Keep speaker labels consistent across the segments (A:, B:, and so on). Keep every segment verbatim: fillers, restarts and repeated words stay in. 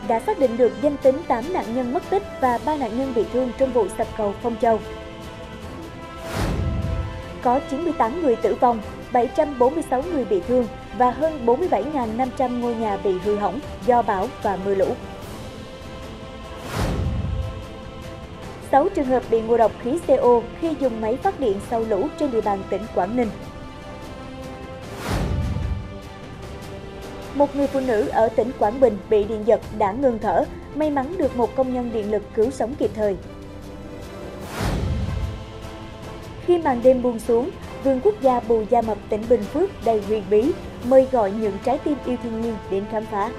A: đã xác định được danh tính tám nạn nhân mất tích và ba nạn nhân bị thương trong vụ sập cầu Phong Châu. Có chín mươi tám người tử vong, bảy trăm bốn mươi sáu người bị thương và hơn bốn mươi bảy nghìn năm trăm ngôi nhà bị hư hỏng do bão và mưa lũ. sáu trường hợp bị ngộ độc khí xê o khi dùng máy phát điện sau lũ trên địa bàn tỉnh Quảng Ninh. Một người phụ nữ ở tỉnh Quảng Bình bị điện giật đã ngừng thở, may mắn được một công nhân điện lực cứu sống kịp thời. Khi màn đêm buông xuống, vườn quốc gia Bù Gia Mập tỉnh Bình Phước đầy huyền bí, mời gọi những trái tim yêu thiên nhiên đến khám phá.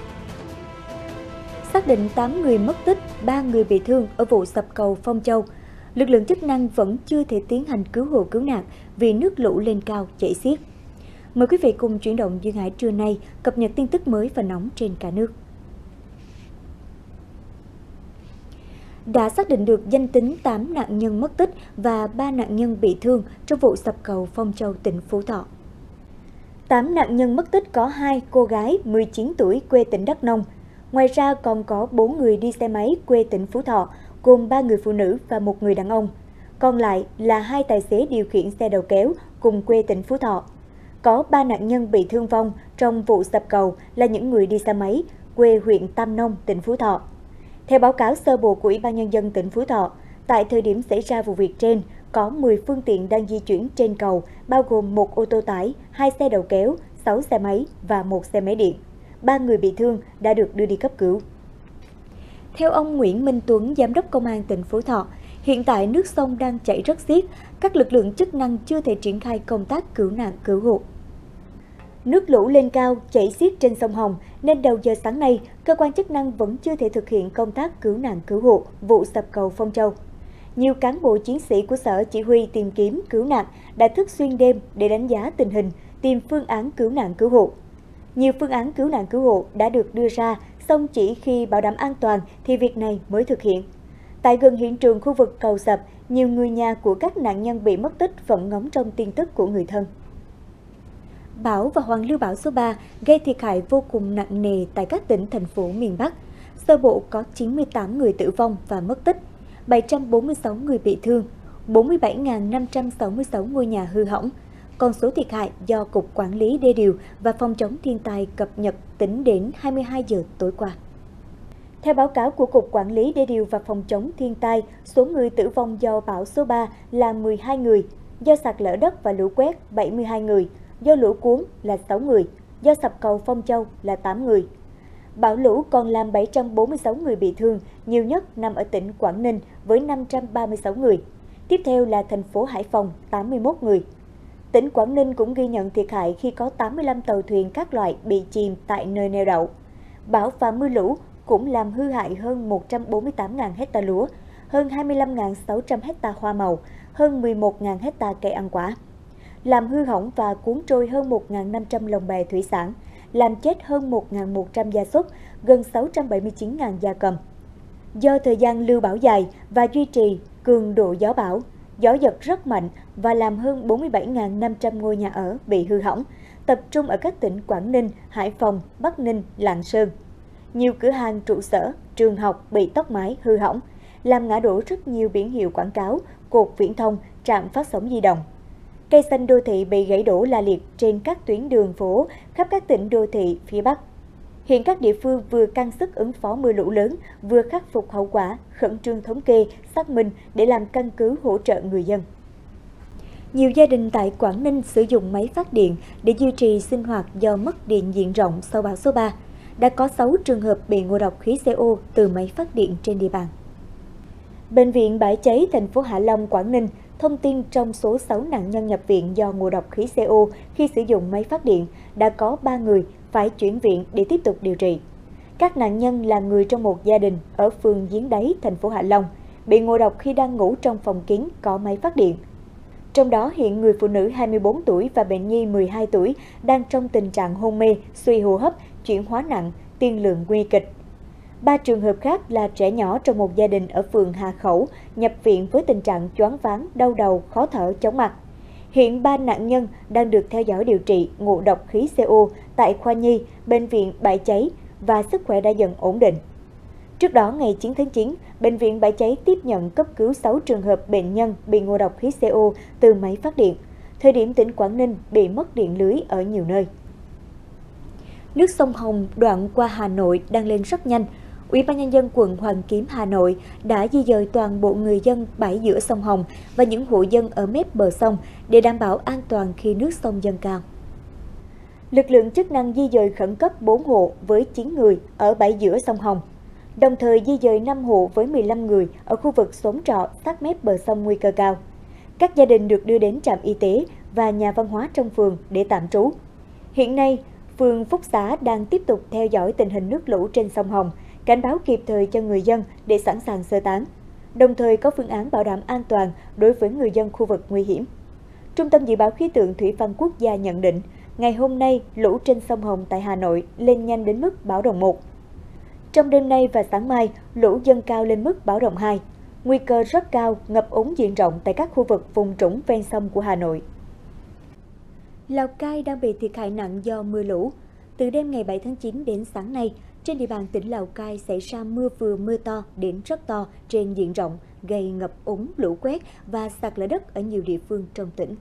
A: Xác định tám người mất tích, ba người bị thương ở vụ sập cầu Phong Châu. Lực lượng chức năng vẫn chưa thể tiến hành cứu hộ cứu nạn vì nước lũ lên cao chảy xiết. Mời quý vị cùng chuyển động Duyên Hải trưa nay cập nhật tin tức mới và nóng trên cả nước. Đã xác định được danh tính tám nạn nhân mất tích và ba nạn nhân bị thương trong vụ sập cầu Phong Châu, tỉnh Phú Thọ. tám nạn nhân mất tích có hai cô gái mười chín tuổi quê tỉnh Đắk Nông. Ngoài ra còn có bốn người đi xe máy quê tỉnh Phú Thọ, gồm ba người phụ nữ và một người đàn ông. Còn lại là hai tài xế điều khiển xe đầu kéo cùng quê tỉnh Phú Thọ. Có ba nạn nhân bị thương vong trong vụ sập cầu là những người đi xe máy, quê huyện Tam Nông, tỉnh Phú Thọ. Theo báo cáo sơ bộ của Ủy ban Nhân dân tỉnh Phú Thọ, tại thời điểm xảy ra vụ việc trên, có mười phương tiện đang di chuyển trên cầu, bao gồm một ô tô tải, hai xe đầu kéo, sáu xe máy và một xe máy điện. Ba người bị thương đã được đưa đi cấp cứu. Theo ông Nguyễn Minh Tuấn, Giám đốc Công an tỉnh Phú Thọ, hiện tại nước sông đang chảy rất xiết, các lực lượng chức năng chưa thể triển khai công tác cứu nạn cứu hộ. Nước lũ lên cao, chảy xiết trên sông Hồng nên đầu giờ sáng nay, cơ quan chức năng vẫn chưa thể thực hiện công tác cứu nạn cứu hộ vụ sập cầu Phong Châu. Nhiều cán bộ chiến sĩ của Sở Chỉ huy tìm kiếm cứu nạn đã thức xuyên đêm để đánh giá tình hình, tìm phương án cứu nạn cứu hộ. Nhiều phương án cứu nạn cứu hộ đã được đưa ra, song chỉ khi bảo đảm an toàn thì việc này mới thực hiện. Tại gần hiện trường khu vực cầu sập, nhiều người nhà của các nạn nhân bị mất tích vẫn ngóng trong tin tức của người thân. Bão và hoàn lưu bão số ba gây thiệt hại vô cùng nặng nề tại các tỉnh, thành phố miền Bắc. Sơ bộ có chín mươi tám người tử vong và mất tích, bảy trăm bốn mươi sáu người bị thương, bốn mươi bảy nghìn năm trăm sáu mươi sáu ngôi nhà hư hỏng. Con số thiệt hại do Cục Quản lý Đê điều và Phòng chống thiên tai cập nhật tính đến hai mươi hai giờ tối qua. Theo báo cáo của Cục Quản lý Đê điều và Phòng chống thiên tai, số người tử vong do bão số ba là mười hai người, do sạt lở đất và lũ quét bảy mươi hai người, do lũ cuốn là sáu người, do sập cầu Phong Châu là tám người. Bão lũ còn làm bảy trăm bốn mươi sáu người bị thương, nhiều nhất nằm ở tỉnh Quảng Ninh với năm trăm ba mươi sáu người. Tiếp theo là thành phố Hải Phòng, tám mươi mốt người. Tỉnh Quảng Ninh cũng ghi nhận thiệt hại khi có tám mươi lăm tàu thuyền các loại bị chìm tại nơi neo đậu. Bão và mưa lũ cũng làm hư hại hơn một trăm bốn mươi tám nghìn hecta lúa, hơn hai mươi lăm nghìn sáu trăm hecta hoa màu, hơn mười một nghìn hecta cây ăn quả. Làm hư hỏng và cuốn trôi hơn một nghìn năm trăm lồng bè thủy sản, làm chết hơn một nghìn một trăm gia súc, gần sáu trăm bảy mươi chín nghìn gia cầm. Do thời gian lưu bão dài và duy trì cường độ gió bão, gió giật rất mạnh và làm hơn bốn mươi bảy nghìn năm trăm ngôi nhà ở bị hư hỏng, tập trung ở các tỉnh Quảng Ninh, Hải Phòng, Bắc Ninh, Lạng Sơn. Nhiều cửa hàng, trụ sở, trường học bị tốc mái hư hỏng, làm ngã đổ rất nhiều biển hiệu quảng cáo, cột viễn thông, trạm phát sóng di động. Cây xanh đô thị bị gãy đổ la liệt trên các tuyến đường phố khắp các tỉnh đô thị phía Bắc. Hiện các địa phương vừa căng sức ứng phó mưa lũ lớn, vừa khắc phục hậu quả, khẩn trương thống kê, xác minh để làm căn cứ hỗ trợ người dân. Nhiều gia đình tại Quảng Ninh sử dụng máy phát điện để duy trì sinh hoạt do mất điện diện rộng sau bão số ba. Đã có sáu trường hợp bị ngộ độc khí xê o từ máy phát điện trên địa bàn. Bệnh viện Bãi Cháy, thành phố Hạ Long, Quảng Ninh thông tin trong số sáu nạn nhân nhập viện do ngộ độc khí xê o khi sử dụng máy phát điện, đã có ba người phải chuyển viện để tiếp tục điều trị. Các nạn nhân là người trong một gia đình ở phường Giếng Đáy, thành phố Hạ Long, bị ngộ độc khi đang ngủ trong phòng kín có máy phát điện. Trong đó hiện người phụ nữ hai mươi bốn tuổi và bệnh nhi mười hai tuổi đang trong tình trạng hôn mê, suy hô hấp, chuyển hóa nặng, tiên lượng nguy kịch. Ba trường hợp khác là trẻ nhỏ trong một gia đình ở phường Hà Khẩu nhập viện với tình trạng choáng váng, đau đầu, khó thở, chóng mặt. Hiện ba nạn nhân đang được theo dõi điều trị ngộ độc khí xê o tại khoa nhi, bệnh viện Bãi Cháy, và sức khỏe đã dần ổn định. Trước đó, ngày chín tháng chín, Bệnh viện Bãi Cháy tiếp nhận cấp cứu sáu trường hợp bệnh nhân bị ngộ độc khí xê o từ máy phát điện. Thời điểm tỉnh Quảng Ninh bị mất điện lưới ở nhiều nơi. Nước sông Hồng đoạn qua Hà Nội đang lên rất nhanh. Ủy ban Nhân dân quận Hoàn Kiếm, Hà Nội đã di dời toàn bộ người dân bãi giữa sông Hồng và những hộ dân ở mép bờ sông để đảm bảo an toàn khi nước sông dâng cao. Lực lượng chức năng di dời khẩn cấp bốn hộ với chín người ở bãi giữa sông Hồng, đồng thời di dời năm hộ với mười lăm người ở khu vực xóm trọ sát mép bờ sông nguy cơ cao. Các gia đình được đưa đến trạm y tế và nhà văn hóa trong phường để tạm trú. Hiện nay, phường Phúc Xá đang tiếp tục theo dõi tình hình nước lũ trên sông Hồng, cảnh báo kịp thời cho người dân để sẵn sàng sơ tán, đồng thời có phương án bảo đảm an toàn đối với người dân khu vực nguy hiểm. Trung tâm Dự báo Khí tượng Thủy văn Quốc gia nhận định, ngày hôm nay lũ trên sông Hồng tại Hà Nội lên nhanh đến mức báo động một. Trong đêm nay và sáng mai, lũ dâng cao lên mức báo động hai. Nguy cơ rất cao ngập úng diện rộng tại các khu vực vùng trũng ven sông của Hà Nội. Lào Cai đang bị thiệt hại nặng do mưa lũ. Từ đêm ngày bảy tháng chín đến sáng nay, trên địa bàn tỉnh Lào Cai xảy ra mưa vừa mưa to đến rất to trên diện rộng, gây ngập úng, lũ quét và sạt lở đất ở nhiều địa phương trong tỉnh.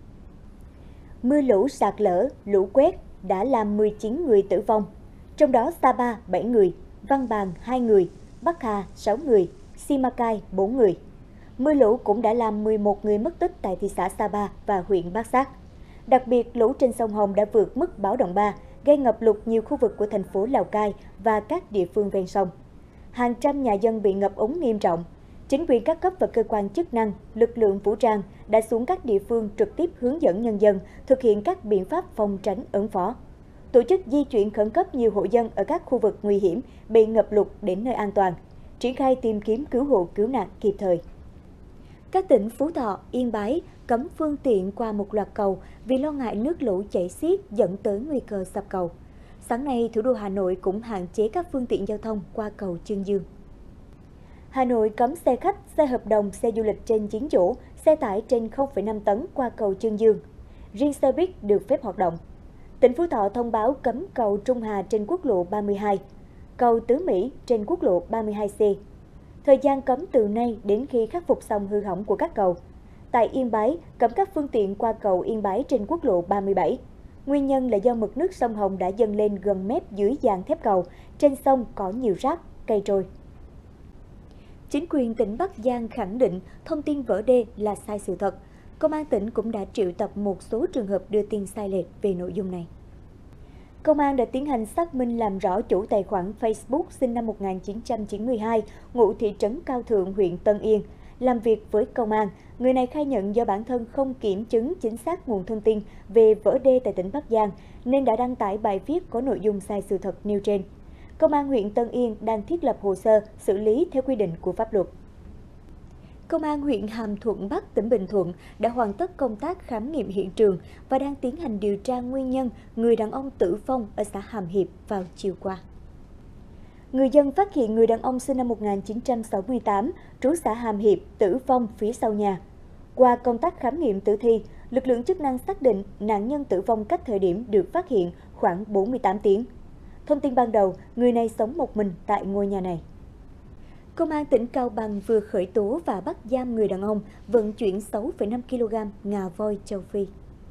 A: Mưa lũ sạt lở, lũ quét đã làm mười chín người tử vong, trong đó Sapa bảy người, Văn Bàn hai người, Bắc Hà sáu người, Simacai bốn người. Mưa lũ cũng đã làm mười một người mất tích tại thị xã Sapa và huyện Bát Sát. Đặc biệt, lũ trên sông Hồng đã vượt mức báo động ba, gây ngập lụt nhiều khu vực của thành phố Lào Cai và các địa phương ven sông. Hàng trăm nhà dân bị ngập úng nghiêm trọng. Chính quyền các cấp và cơ quan chức năng, lực lượng vũ trang đã xuống các địa phương trực tiếp hướng dẫn nhân dân thực hiện các biện pháp phòng tránh ứng phó. Tổ chức di chuyển khẩn cấp nhiều hộ dân ở các khu vực nguy hiểm bị ngập lụt đến nơi an toàn, triển khai tìm kiếm cứu hộ cứu nạn kịp thời. Các tỉnh Phú Thọ, Yên Bái cấm phương tiện qua một loạt cầu vì lo ngại nước lũ chảy xiết dẫn tới nguy cơ sập cầu. Sáng nay, thủ đô Hà Nội cũng hạn chế các phương tiện giao thông qua cầu Chương Dương. Hà Nội cấm xe khách, xe hợp đồng, xe du lịch trên chín chỗ, xe tải trên không phẩy năm tấn qua cầu Chương Dương. Riêng xe buýt được phép hoạt động. Tỉnh Phú Thọ thông báo cấm cầu Trung Hà trên quốc lộ ba mươi hai, cầu Tứ Mỹ trên quốc lộ ba mươi hai C. Thời gian cấm từ nay đến khi khắc phục xong hư hỏng của các cầu. Tại Yên Bái, cấm các phương tiện qua cầu Yên Bái trên quốc lộ ba mươi bảy. Nguyên nhân là do mực nước sông Hồng đã dâng lên gần mép dưới dàn thép cầu, trên sông có nhiều rác, cây trôi. Chính quyền tỉnh Bắc Giang khẳng định thông tin vỡ đê là sai sự thật. Công an tỉnh cũng đã triệu tập một số trường hợp đưa tin sai lệch về nội dung này. Công an đã tiến hành xác minh làm rõ chủ tài khoản Facebook sinh năm một nghìn chín trăm chín mươi hai, ngụ thị trấn Cao Thượng, huyện Tân Yên. Làm việc với công an, người này khai nhận do bản thân không kiểm chứng chính xác nguồn thông tin về vỡ đê tại tỉnh Bắc Giang, nên đã đăng tải bài viết có nội dung sai sự thật nêu trên. Công an huyện Tân Yên đang thiết lập hồ sơ xử lý theo quy định của pháp luật. Công an huyện Hàm Thuận Bắc, tỉnh Bình Thuận đã hoàn tất công tác khám nghiệm hiện trường và đang tiến hành điều tra nguyên nhân người đàn ông tử vong ở xã Hàm Hiệp vào chiều qua. Người dân phát hiện người đàn ông sinh năm một nghìn chín trăm sáu mươi tám, trú xã Hàm Hiệp, tử vong phía sau nhà. Qua công tác khám nghiệm tử thi, lực lượng chức năng xác định nạn nhân tử vong cách thời điểm được phát hiện khoảng bốn mươi tám tiếng. Thông tin ban đầu, người này sống một mình tại ngôi nhà này. Công an tỉnh Cao Bằng vừa khởi tố và bắt giam người đàn ông vận chuyển sáu phẩy năm ki lô gam ngà voi châu Phi.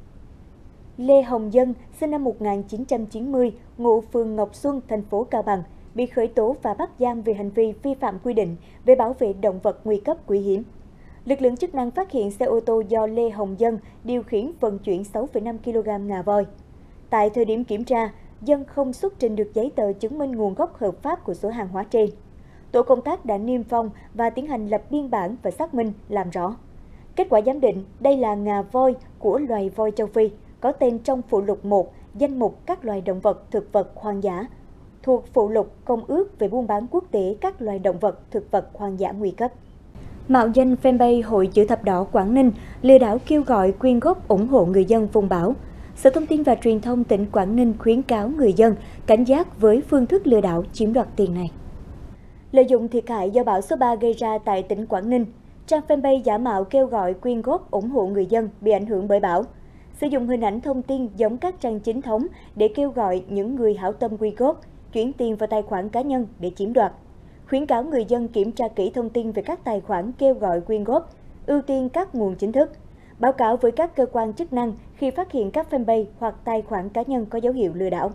A: Lê Hồng Dân, sinh năm một nghìn chín trăm chín mươi, ngụ phường Ngọc Xuân, thành phố Cao Bằng, bị khởi tố và bắt giam về hành vi vi phạm quy định về bảo vệ động vật nguy cấp quý hiếm. Lực lượng chức năng phát hiện xe ô tô do Lê Hồng Dân điều khiển vận chuyển sáu phẩy năm ki lô gam ngà voi. Tại thời điểm kiểm tra, Dân không xuất trình được giấy tờ chứng minh nguồn gốc hợp pháp của số hàng hóa trên. Tổ công tác đã niêm phong và tiến hành lập biên bản và xác minh làm rõ. Kết quả giám định đây là ngà voi của loài voi châu Phi, có tên trong phụ lục một, danh mục các loài động vật thực vật hoang dã, thuộc phụ lục Công ước về buôn bán quốc tế các loài động vật thực vật hoang dã nguy cấp. Mạo danh fanpage Hội Chữ Thập Đỏ Quảng Ninh lừa đảo kêu gọi quyên góp ủng hộ người dân vùng bão. Sở Thông tin và Truyền thông tỉnh Quảng Ninh khuyến cáo người dân cảnh giác với phương thức lừa đảo chiếm đoạt tiền này. Lợi dụng thiệt hại do bão số ba gây ra tại tỉnh Quảng Ninh, trang fanpage giả mạo kêu gọi quyên góp ủng hộ người dân bị ảnh hưởng bởi bão. Sử dụng hình ảnh thông tin giống các trang chính thống để kêu gọi những người hảo tâm quyên góp, chuyển tiền vào tài khoản cá nhân để chiếm đoạt. Khuyến cáo người dân kiểm tra kỹ thông tin về các tài khoản kêu gọi quyên góp, ưu tiên các nguồn chính thức. Báo cáo với các cơ quan chức năng khi phát hiện các fanpage hoặc tài khoản cá nhân có dấu hiệu lừa đảo.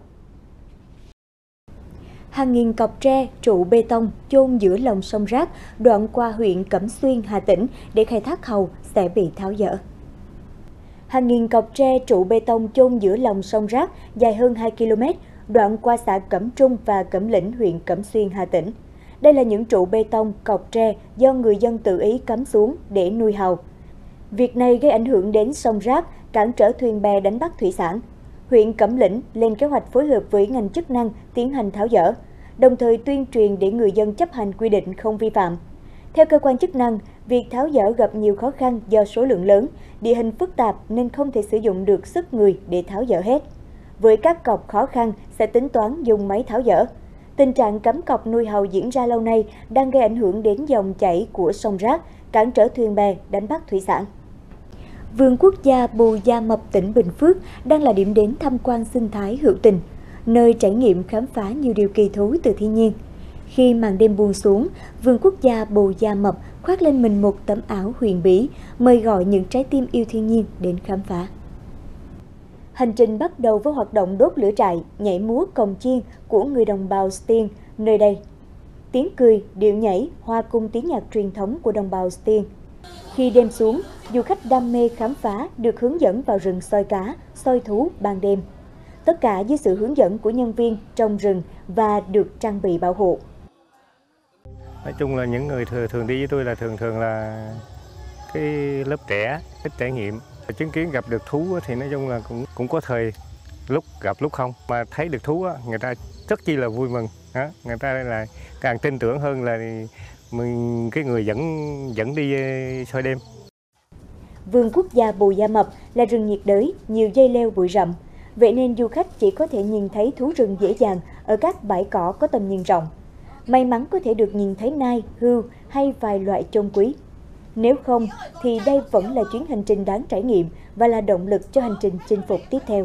A: Hàng nghìn cọc tre, trụ bê tông chôn giữa lòng sông Rác đoạn qua huyện Cẩm Xuyên, Hà Tĩnh để khai thác hầu sẽ bị tháo dỡ. Hàng nghìn cọc tre, trụ bê tông chôn giữa lòng sông Rác dài hơn hai ki lô mét, đoạn qua xã Cẩm Trung và Cẩm Lĩnh, huyện Cẩm Xuyên, Hà Tĩnh. Đây là những trụ bê tông, cọc tre do người dân tự ý cắm xuống để nuôi hàu. Việc này gây ảnh hưởng đến sông Rác, cản trở thuyền bè đánh bắt thủy sản. Huyện Cẩm Lĩnh lên kế hoạch phối hợp với ngành chức năng tiến hành tháo dỡ, đồng thời tuyên truyền để người dân chấp hành quy định không vi phạm. Theo cơ quan chức năng, việc tháo dỡ gặp nhiều khó khăn do số lượng lớn, địa hình phức tạp nên không thể sử dụng được sức người để tháo dỡ hết. Với các cọc khó khăn sẽ tính toán dùng máy tháo dỡ. Tình trạng cắm cọc nuôi hàu diễn ra lâu nay đang gây ảnh hưởng đến dòng chảy của sông Rác, cản trở thuyền bè đánh bắt thủy sản. Vườn quốc gia Bù Gia Mập, tỉnh Bình Phước đang là điểm đến tham quan sinh thái hữu tình, nơi trải nghiệm khám phá nhiều điều kỳ thú từ thiên nhiên. Khi màn đêm buông xuống, vườn quốc gia Bù Gia Mập khoác lên mình một tấm áo huyền bí, mời gọi những trái tim yêu thiên nhiên đến khám phá. Hành trình bắt đầu với hoạt động đốt lửa trại, nhảy múa cồng chiêng của người đồng bào Stiên nơi đây. Tiếng cười, điệu nhảy, hòa cùng tiếng nhạc truyền thống của đồng bào Stiên. Khi đêm xuống, du khách đam mê khám phá được hướng dẫn vào rừng soi cá, soi thú ban đêm. Tất cả dưới sự hướng dẫn của nhân viên trong rừng và được trang bị bảo hộ.
B: Nói chung là những người thường, thường đi với tôi là thường thường là cái lớp trẻ, ít trải nghiệm. Chứng kiến gặp được thú thì nói chung là cũng cũng có thời lúc gặp lúc không. Mà thấy được thú người ta rất chi là vui mừng. Người ta là càng tin tưởng hơn là mình cái người dẫn dẫn đi soi đêm.
A: Vườn quốc gia Bù Gia Mập là rừng nhiệt đới, nhiều dây leo bụi rậm. Vậy nên du khách chỉ có thể nhìn thấy thú rừng dễ dàng ở các bãi cỏ có tầm nhìn rộng. May mắn có thể được nhìn thấy nai, hươu hay vài loại trông quý. Nếu không thì đây vẫn là chuyến hành trình đáng trải nghiệm và là động lực cho hành trình chinh phục tiếp theo.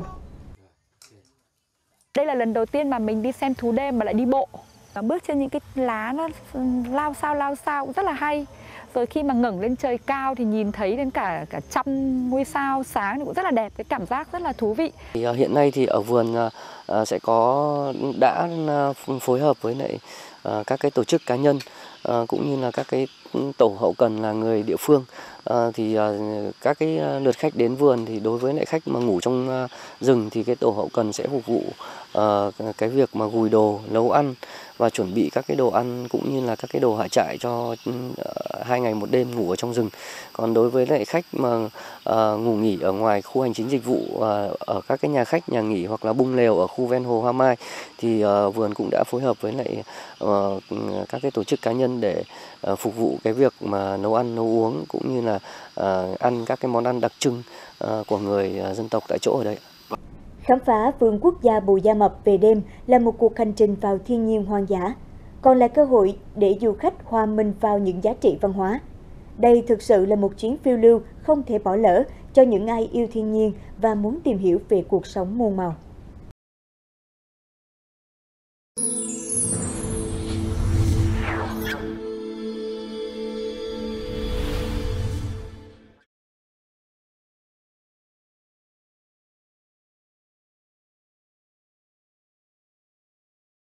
C: Đây là lần đầu tiên mà mình đi xem thú đêm mà lại đi bộ. Bước trên những cái lá nó lao sao lao sao rất là hay. Rồi khi mà ngẩng lên trời cao thì nhìn thấy đến cả cả trăm ngôi sao sáng thì cũng rất là đẹp, cái cảm giác rất là thú vị.
D: Thì hiện nay thì ở vườn sẽ có đã phối hợp với lại các cái tổ chức cá nhân cũng như là các cái tổ hậu cần là người địa phương. Thì các cái lượt khách đến vườn thì đối với lại khách mà ngủ trong rừng thì cái tổ hậu cần sẽ phục vụ cái việc mà gùi đồ, nấu ăn và chuẩn bị các cái đồ ăn cũng như là các cái đồ hạ trại cho hai ngày một đêm ngủ ở trong rừng. Còn đối với lại khách mà uh, ngủ nghỉ ở ngoài khu hành chính dịch vụ uh, ở các cái nhà khách, nhà nghỉ hoặc là bung lều ở khu ven hồ Hoa Mai thì uh, vườn cũng đã phối hợp với lại uh, các cái tổ chức cá nhân để uh, phục vụ cái việc mà nấu ăn, nấu uống cũng như là uh, ăn các cái món ăn đặc trưng uh, của người uh, dân tộc tại chỗ ở đây.
A: Khám phá vườn quốc gia Bù Gia Mập về đêm là một cuộc hành trình vào thiên nhiên hoang dã, còn là cơ hội để du khách hòa mình vào những giá trị văn hóa. Đây thực sự là một chuyến phiêu lưu không thể bỏ lỡ cho những ai yêu thiên nhiên và muốn tìm hiểu về cuộc sống muôn màu.